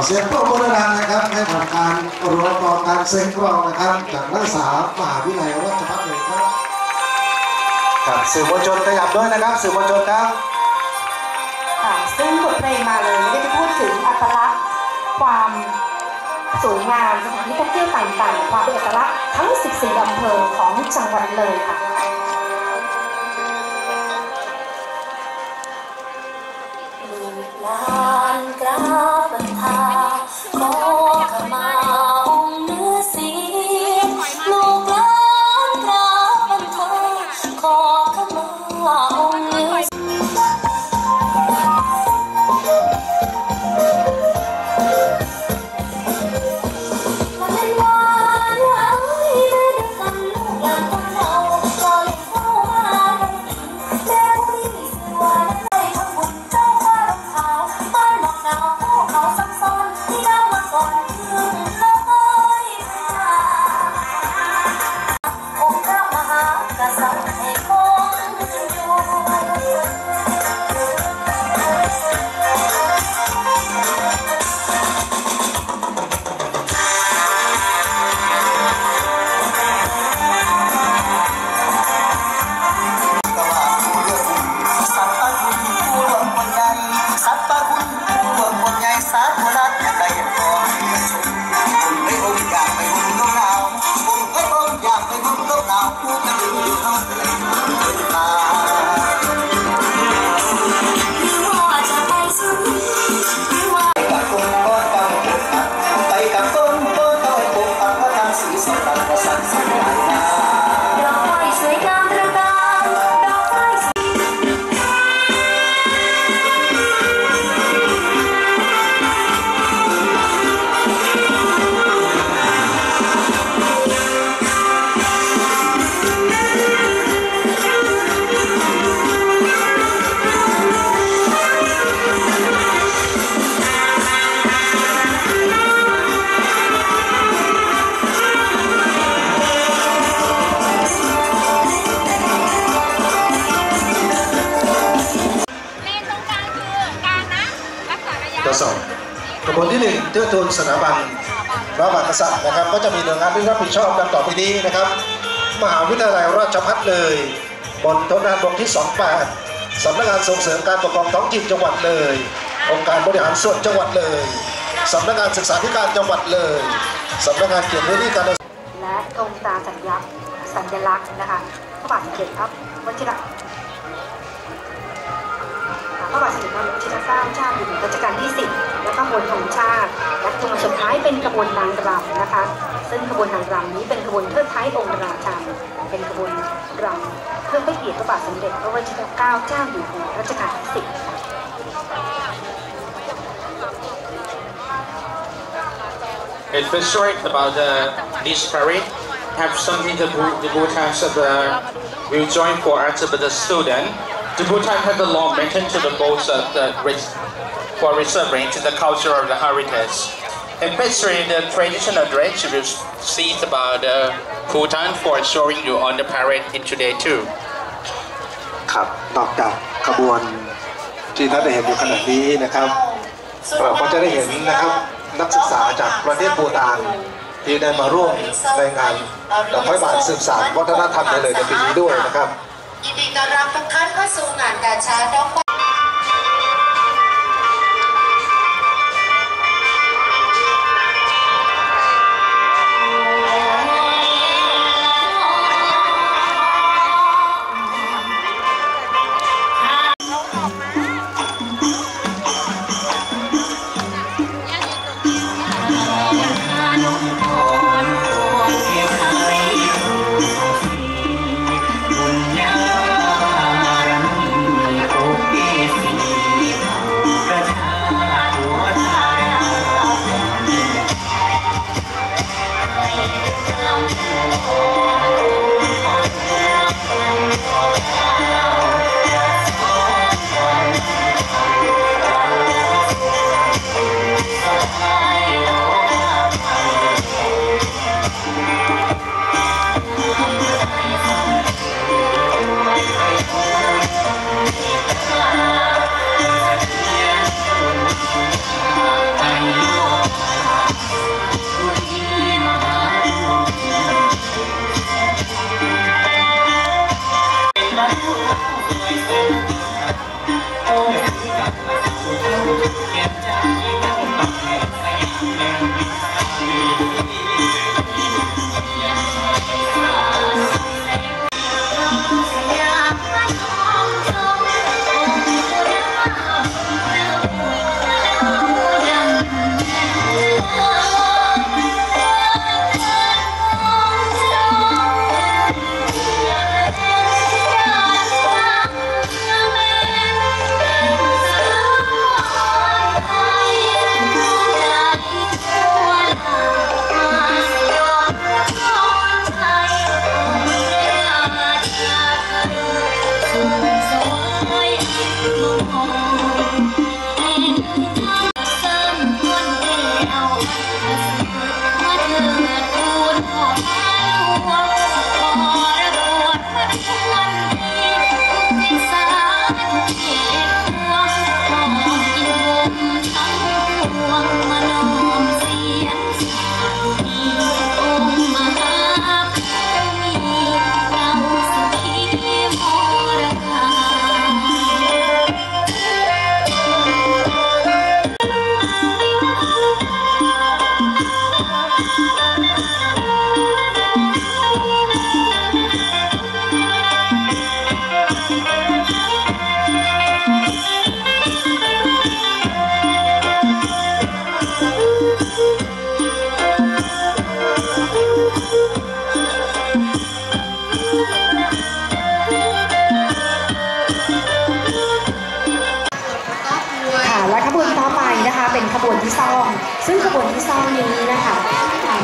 เสียงปรบมือดังนะครับให้กับการรวมต่อการเซ็งกรองนะครับจากนักศึกษามหาวิทยาลัยราชภัฏเลยครับกับสื่อมวลชนขยับด้วยนะครับสื่อมวลชนครับซึ่งบทเพลงมาเลยก็จะพูดถึงอัตลักษณ์ความสวยงามสถานที่ท่องเที่ยวต่างๆความเป็นเอกลักษณ์ทั้ง14อำเภอของจังหวัดเลยค่ะลานกราบบันทาขอขมาองค์ฤาษีลูกหลานกราบบันทาขอขมาองค์ฤาษีกระบวนที่1เทิดทูนสถาบันพระมหากษัตริย์นะครับก็จะมีหน่วยงานที่รับผิดชอบดังต่อไปนี้นะครับมหาวิทยาลัยราชภัฏเลยบนทนบกที่28สำนักงานส่งเสริมการปกครองท้องถิ่นจังหวัดเลยองค์การบริหารส่วนจังหวัดเลยสำนักงานศึกษาธิการจังหวัดเลยสำนักงานเกียรตินิยมการและธงตราสัญลักษณ์นะคะพระบาทสมเด็จพระวชิรเกล้าเจ้าอยู่หัวรัชกาลที่10และขบวนธงชาติและธงสุดท้ายเป็นขบวนนางรำนะคะซึ่งขบวนนางรำนี้เป็นขบวนเทิดท้ายองค์ราชันเป็นขบวนรำเพื่อให้เกียรติพระบาทสมเด็จพระวชิรเกล้าเจ้าอยู่หัวรัชกาลที่10 It's very short about this parade. Have something to Bhutan will join for active the student. The Bhutan has a long mission to the goals of for preserving the culture of the heritage. Especially the traditional dress you will see about Bhutan for showing you on the parade in today too. ครับนอกจากขบวนที่ท่านได้เห็นอยู่ขณะนี้นะครับเราก็จะได้เห็นนะครับนักศึกษาจากประเทศบูฏานที่ได้มาร่วมในงานดอกไม้บานสืบสานวัฒนธรรมในปีนี้ด้วยนะครับยินดีต้อนรับทุกท่านเข้าสู่งานกาชาดดอกไม้ โอเค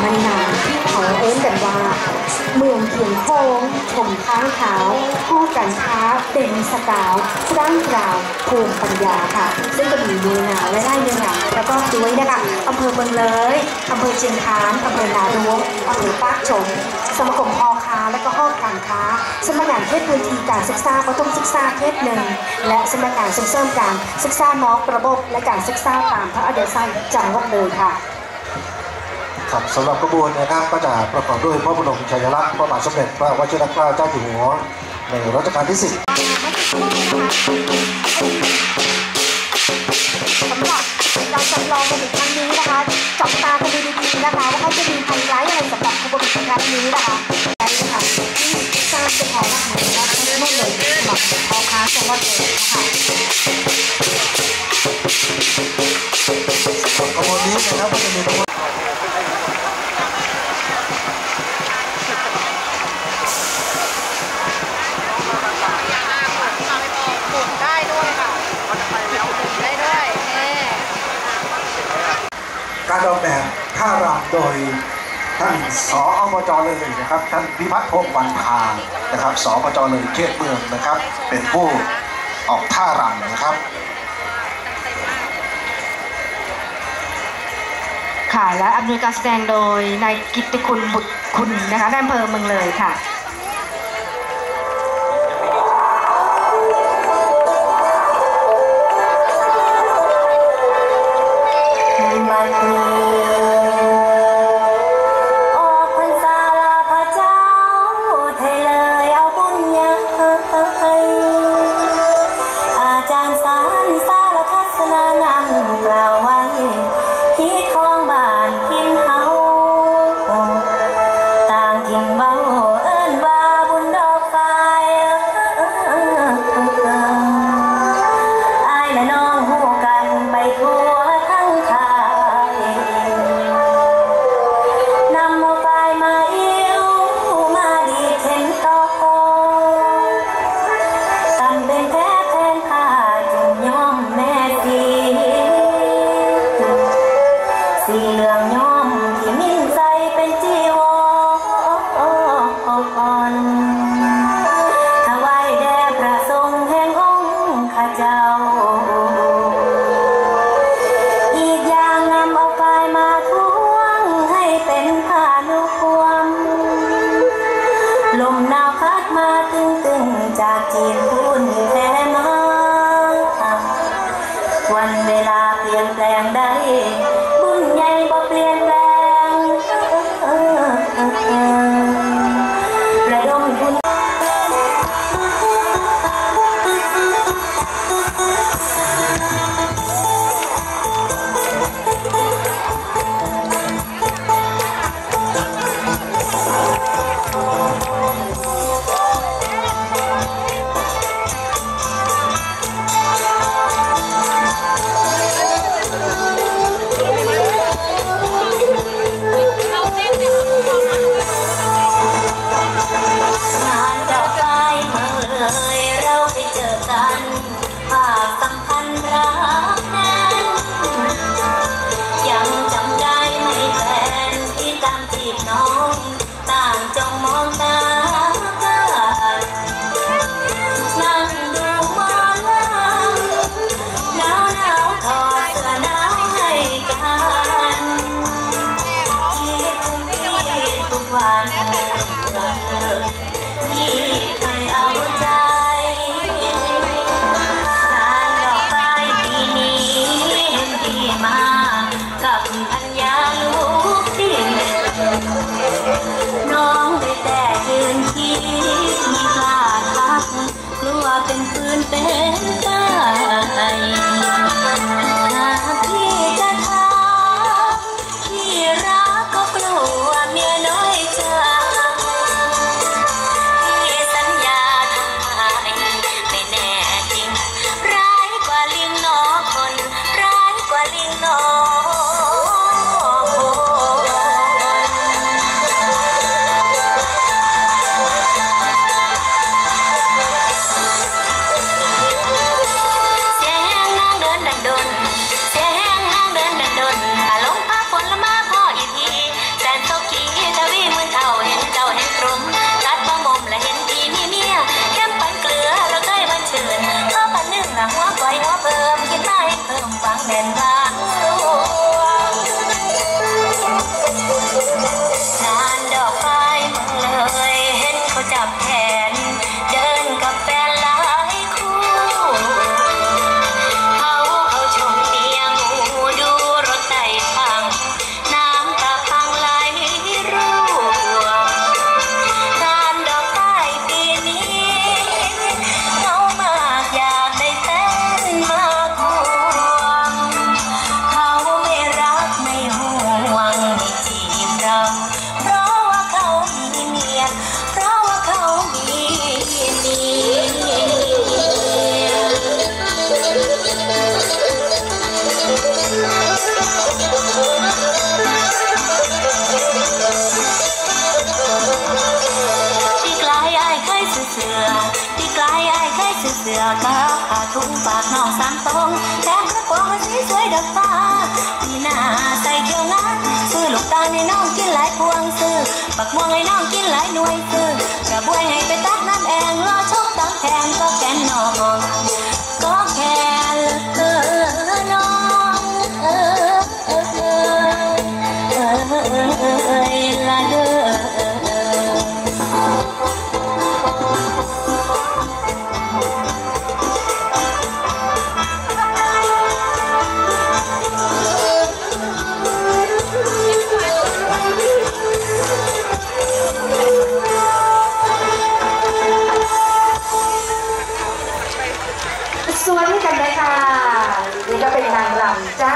มันนานที่เขาเอิ้นกันว่าเมืองเพียงโค้งชมค้างขาวคู่กันค้าเต็มสกาวร่างกล่าวภูมิปัญญาค่ะซึ่งก็มีเมืองหนาวและไร่เมืองหนาวแล้วก็ด้วยนะคะอำเภอเมืองเลยอำเภอเชียงคานอำเภอนาดวงอำเภอปากชมสมาคมพ่อค้าและก็ห้องการค้าสำนักงานเทศพื้นที่การศึกษาประถมศึกษาเทศหนึ่งและสำนักงานส่งเสริมการศึกษานอกระบบและการศึกษาตามพระอัยไซจังหวัดเลยค่ะครับสำหรับขบวนนะครับก็จะประกอบด้วยพระบรมฉายาลักษณ์พระบาทสมเด็จพระวชิรเกล้าเจ้าอยู่หัวในรัชกาลที่ 10 สำหรับเราจำลองกันอีกครั้งนี้นะคะจับตากันดูดีๆนะคะว่าเขาจะมีไฮไลท์อะไรสำหรับขบวนครั้งนี้นะคะได้เลยค่ะที่สร้างเป็นของหลักหมู่และทั้งหมดเลยสำหรับพ่อค้าจังหวัดเลยนะคะขบวนนี้นะครับก็จะมีทั้งหมดได้ด้วยค่ะได้ด้วยการออกแบบท่ารำโดยท่านสอบจเลยนะครับท่านพิพัฒน์พงษ์วันพานะครับสอบจเลยเขตเมืองนะครับเป็นผู้ออกท่ารำนะครับค่ะและอำนวยการแสดงโดยนายกิตติคุณบุตรคุณนะคะในอำเภอเมืองเลยค่ะวันเวลาเปลี่ยนแปลงได้บุญใหญ่บ่เปลี่ยนแปลงระดมบุญสื้อกาผ้าถุงปากน้องสามตรงแถมกระโปรงมันสีสวยดับฟ้าที่หน้าใส่เกี่ยวงานซื้อลูกตาลให้น้องกินหลายพวงซื้อบักม่วงให้น้องกินหลายหน่วยซื้อกระบวยให้ไปตักน้ำแองรอชมตามแทงก็แกนน้องก็แค่น้องละเด้อสวัสดีกันเลยค่ะนี่ก็เป็นนางรำจ้า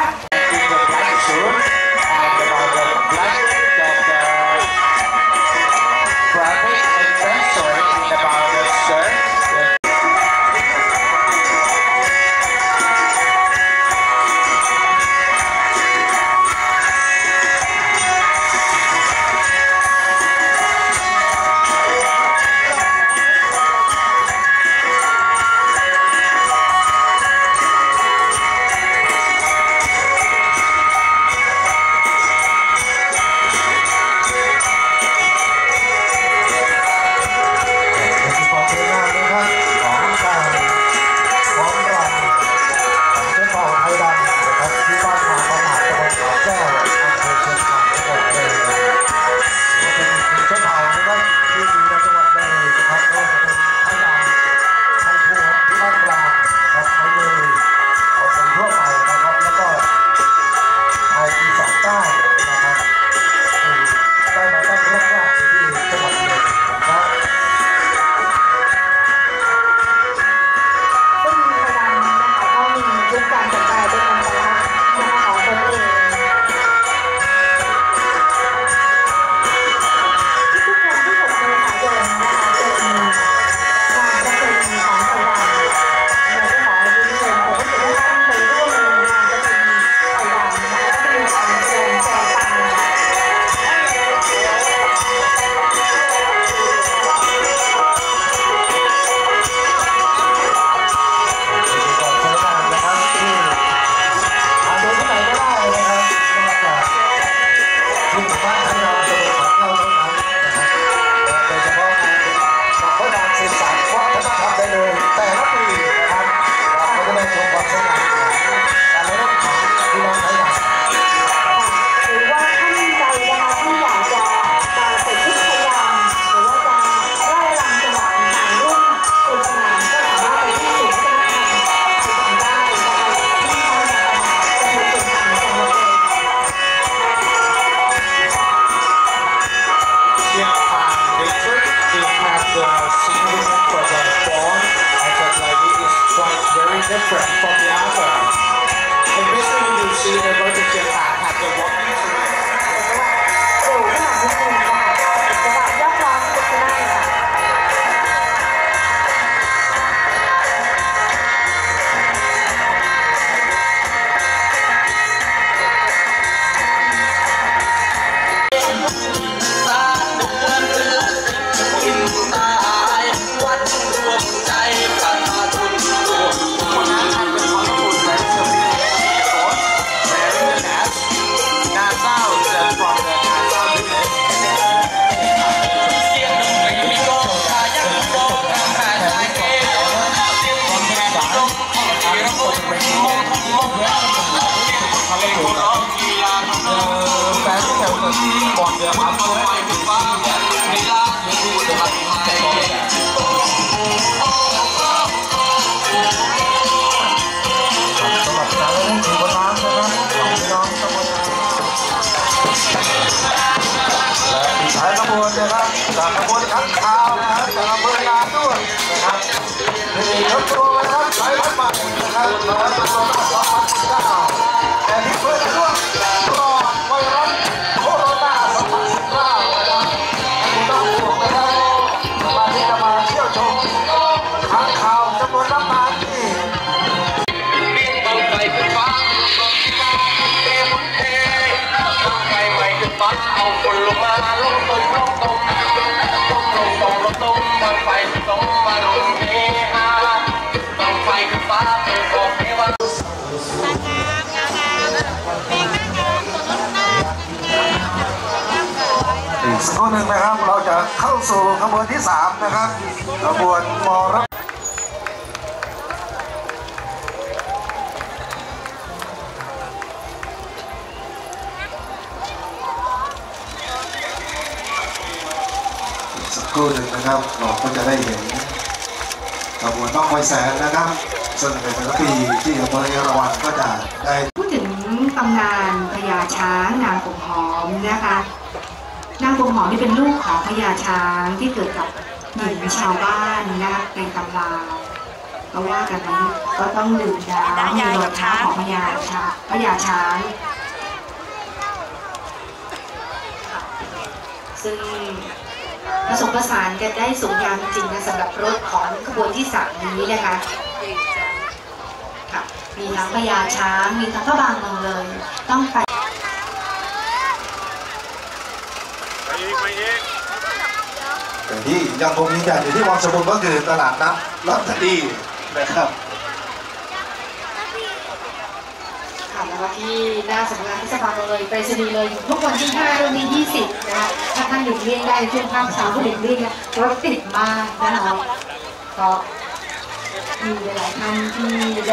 different from the other. In this one you see the rotation have the walking through. เร็วขนาดนี้เลยนะคะจังหวะยกล้อที่จะได้ค่ะจากขบวนขันข่าวนะครับจากอำเภอลานด้วยนะครับนี่ยกตัวนะครับใช้รถใหม่นะครับรถมาตัวละ2019แต่ที่เพื่อนด้วยปลอดไวรัสโคโรนา2019นะครับคุณต้องถูกนะครับมาที่จะมาเที่ยวชมขันข่าวจำนวนมากที่เอาคนลงมาลงตรงลงตรงลงตรงลงตรงมาไฟตรงมาลงเฮฮารู่หนึ่งนะครับ เราจะเข้าสู่ขบวนที่3นะครับขบวนมรสักครู่หนึ่งนะครับเราก็จะได้เห็นขบวนน้องไฟแสนนะครับซึ่งเป็นแต่ละปีที่อำเภอเอราวัณก็จะได้พูดถึงตำนานพญาช้างนางกงหอมนะคะนางกงหอมนี่เป็นลูกของพญาช้างที่เกิดกับหญิงชาวบ้านนะคะในตำราก็ว่ากันนี้ก็ต้องดื่มน้ำมีรอยเท้าของพญาช้างซึ่งผสมผสานกันได้สวยงามจริงๆนะสำหรับรถของขบวนที่3นี้นะคะมีทั้งพญาช้างมีทั้งพระบางเมืองเลยต้องไปแต่ที่ยังคงมีอย่างอยู่ที่วังสมุทรก็คือตลาดนัดลอตเตอรี่นะครับแล้วก็ที่หน้าสำนักงานเทศบาลเลยไปรษณีย์เลยทุกวันที่5 เดือนที่20นะคะถ้าท่านหลีกเลี่ยงได้ในช่วงภาคเช้าก็หลีกเลี่ยงนะรถติดมากนะคะก็มีหลายท่านที่ได้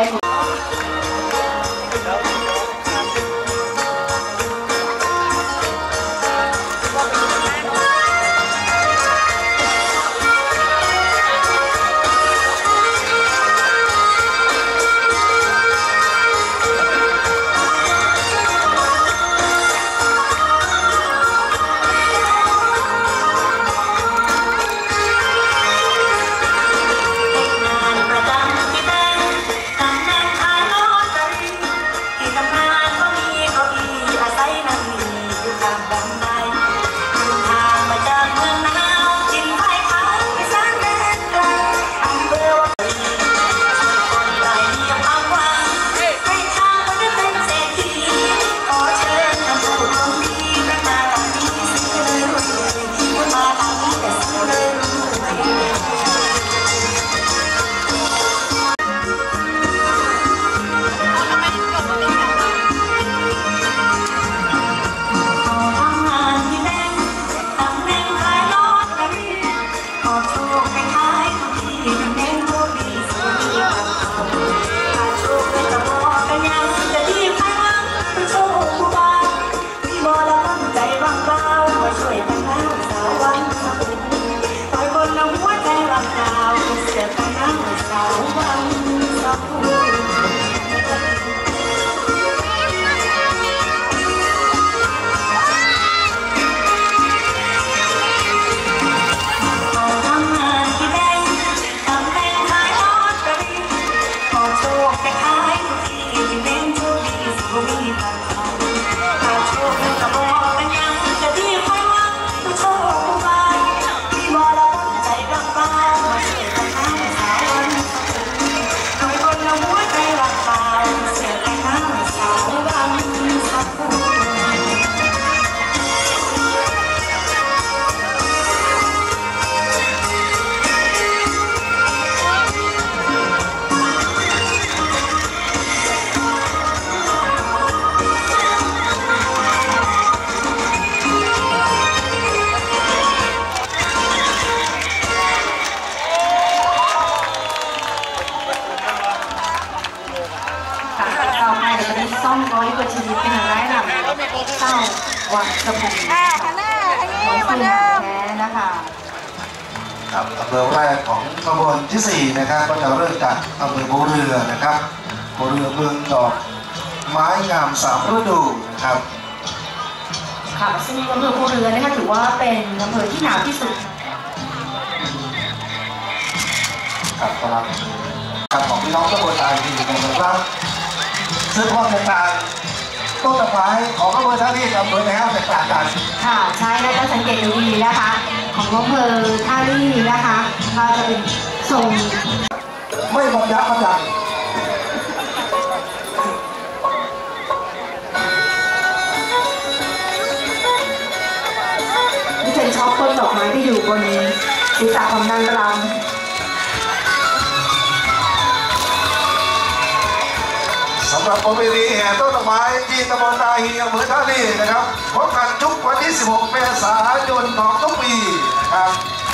ซ่อมร้อยกว่าชีวิตเป็นอะไรหลังเศร้าวัดสมุนของคุณแท้นะคะครับอำเภอแรกของขบวนที่4นะครับก็จะเริ่มจากอำเภอภูเรือนะครับภูเรือเมืองดอกไม้งาม3 ฤดูนะครับค่ะซึ่งอำเภอภูเรือนะคะถือว่าเป็นอำเภอที่หนาวที่สุดครับกำลังการของพี่น้องตำบลตายดีนะครับซึ่งความแตกต่างต้นตะไคร้ของอำเภอท่าลี่กับอำเภอแนวแตกต่างกันค่ะใช่แล้วก็สังเกตดูดีนะคะของอำเภอท่าลี่นะคะเราจะเป็นทรงไม่บรรยับประจันนี่เป็นช็อปต้นดอกไม้ที่อยู่บนศีรษะของนางรำสสำหรับประเพณีแห่ต้นดอกไม้ที่ตำบลตาฮีอำเภอท่าลี่นะครับพบกันทุกวันที่ 16 เมษายนของทุกปีนะครับ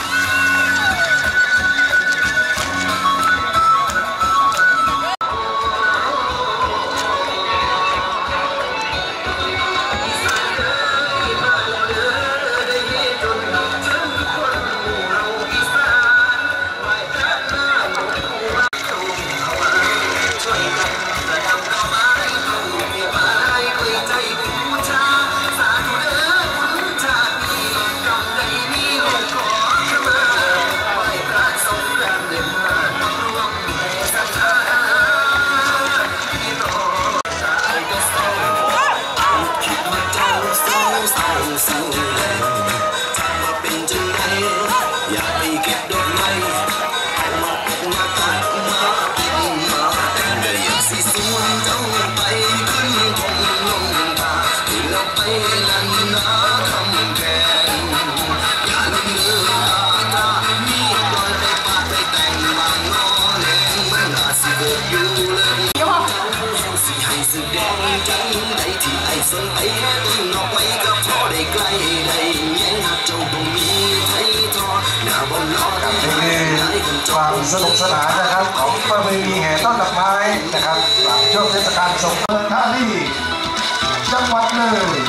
ความสนุกสนานนะครับของประเพณีแห่ต้นดอกไม้นะครับหลังช่วงเทศกาลสงกรานต์ท่าลี่จังหวัดเลย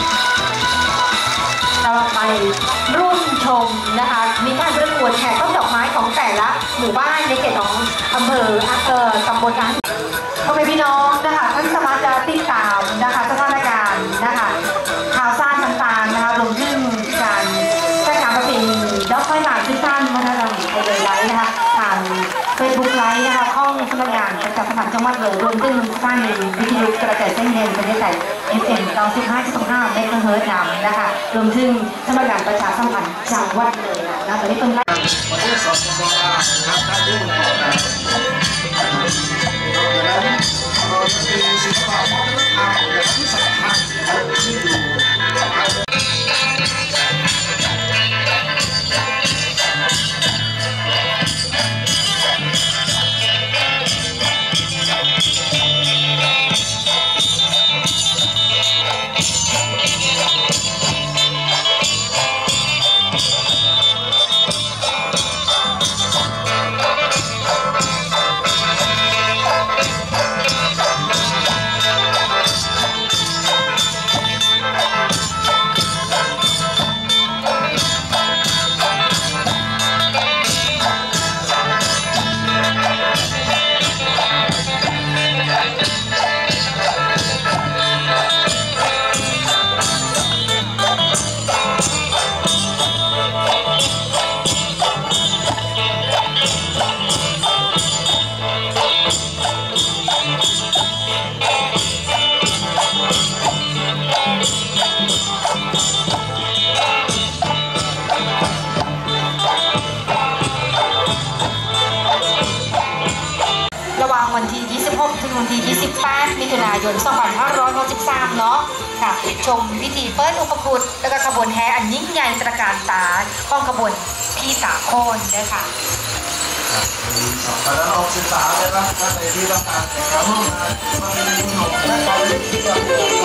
เราไปร่วมชมนะคะมีการประกวดแห่ต้นดอกไม้ของแต่ละหมู่บ้านในเขตของอำเภอตำบลนั้นพ่อแม่พี่น้องนะคะท่านสามารถจะติดตามนะคะสถานการณ์นะคะข่าวสารต่างๆนะคะรวมถึงการแข่งขันประเพณีดอกไม้หลากที่ท่านวัฒนธรรมไทยเลยไลฟ์นะคะทางเฟซบุ๊กไลฟ์นะคะข้องสำนักงานประชาสัมพันธ์จังหวัดเลยรวมถึงสร้างวิทยุกระจายเส้นเงินประเทศไทย FM 95.5 เมกะเฮิรตซ์นำนะคะรวมถึงสำนักงานประชาสัมพันธ์จังหวัดเลยนะตอนนี้เป็นประเทศสปป.ลาวนะครับได้ยื่นขอการเราจะมีศิลปะวัฒนธรรมและที่สำคัญที่อยู่วันที่ 26 ถึงวันที่ 28 มิถุนายน 2563 เนาะค่ะชมพิธีเปิดอุปคุฎและก็ขบวนแห่อันยิ่งใหญ่ตระการตาของขบวนพี่ตาโคนด้วยค่ะ 2563นะครับท่านในที่ต้องการแข่งขันร่วมงานมาเป็นผู้หนุ่มและความเล็กที่จะเกิด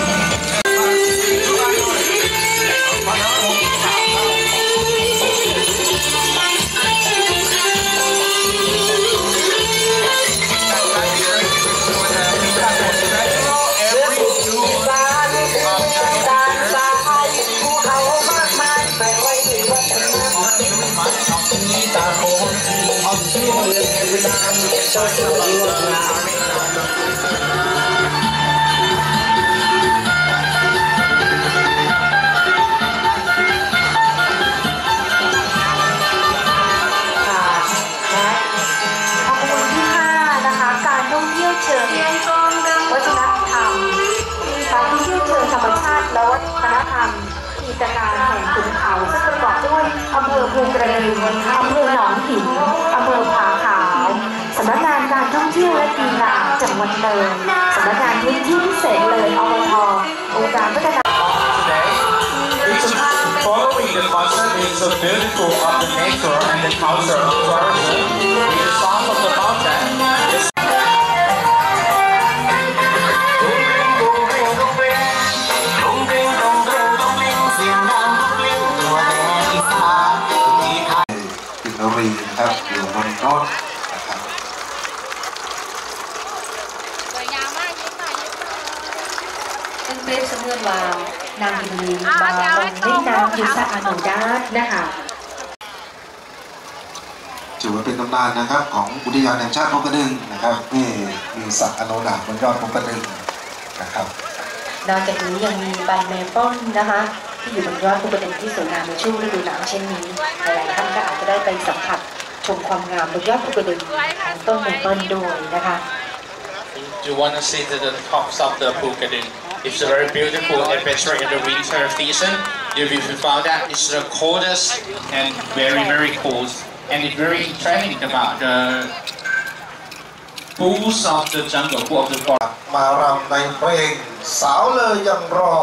กิจการแห่งขุนเขาซึ่งประกอบด้วยอำเภอภูกระดึงอำเภอหนองหินอำเภอผาขาวสำนักงานการท่องเที่ยวและกีฬาจังหวัดเลยสำนักงานพื้นที่พิเศษเลยอบต.องค์การพัฒนา Following the concert is a beautiful of the nature and the culture of tourism with the song of the mountain. บนรถนะครับสวยงามมากยิ้มหน่อยยิ้มหน่อยเป็นเปรียบเสมือนว่านางกินลีมาลงเล่นน้ำอยู่สระอนุดาตนะคะถือว่าเป็นตำนานนะครับของอุทยานแห่งชาติภูกระดึงนะครับที่มีสัตว์อโนดาตบนยอดภูกระดึงนะครับนอกจากนี้ยังมีใบเมเปิ้ลนะคะที่อยู่บนยอดภูกระดึงที่สวยงามในช่วงฤดูหนาวเช่นนี้หลายๆท่านก็อาจจะได้ไปสัมผัสชมความงามบนยอดภูกระดึงของต้นเมเปิ้ลด้วยนะคะ You want to see the tops of the Phuket? It's a very beautiful adventure in the winter season. You will find that it's the coldest and very cold, and it's very interesting about the bulls of the jungle, of the forest. มารำในเพลงสาวเลยยังรอ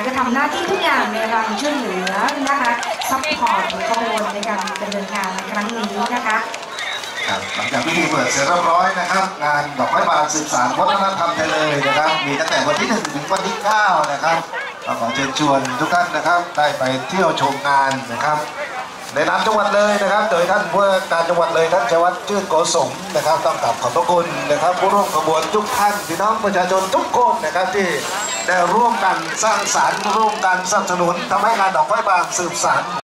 จะทำหน้าที่ทุกอย่างในการช่วยเหลือนะคะซัพพอร์ตขบวนในการดำเนินงานในครั้งนี้นะคะครับหลังจากพิธีเปิดเสร็จเรียบร้อยนะครับงานดอกไม้บานสืบสานวัฒนธรรมไทยเลยนะครับมีตั้งแต่วันที่ 1 ถึงวันที่ 9 นะครับขอเชิญชวนทุกท่านนะครับได้ไปเที่ยวชมงานนะครับในนามจังหวัดเลยนะครับโดยท่านผู้ว่าการจังหวัดเลยท่านชัยวัฒน์ชื่นโกสมนะครับต้องกราบขอบพระคุณนะครับผู้ร่วมขบวนทุกท่านพี่น้องประชาชนทุกคนนะครับที่ได้ร่วมกันสร้างสรรค์ร่วมกันสนับสนุนทำให้งานดอกไม้บานสืบสาน